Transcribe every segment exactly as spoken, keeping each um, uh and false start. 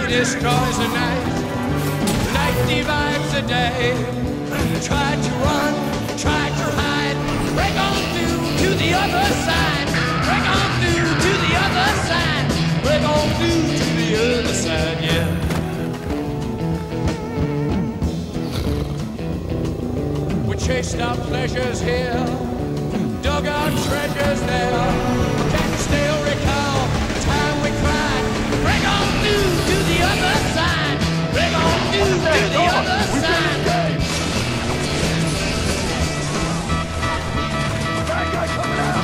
destroys the night. Night divides the day. Try to run, try to hide. Break on through to the other side. Break on through to the other side. Break on through to the other side, yeah. We chased our pleasures here, dug our treasures there. Can you still recall the time we cried? Break on through to the other side. Break on through to the other side. Bad guy coming out!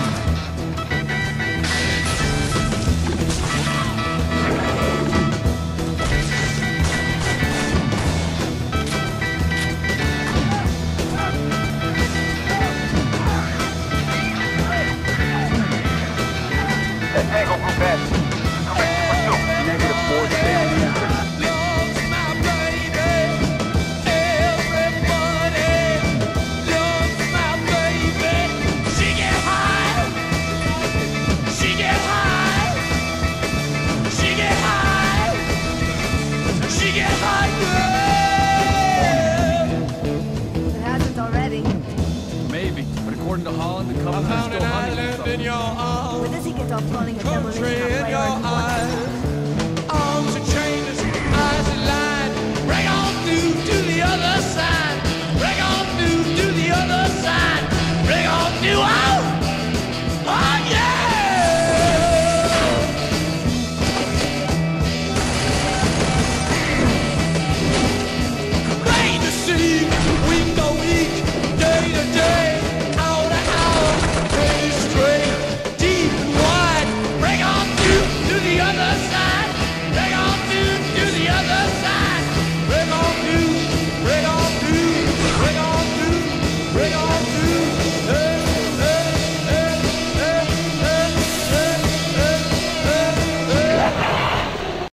Tango Group S. Correct pursuit. Negative four, stay on the answer. Loves my baby. Everybody loves my baby. She get high. She get high. She get high. She get high, girl. It hasn't already. Maybe, but according to Holland, the I couple's found still an hunting island in themselves. your arms. When does he get off calling a demolition Country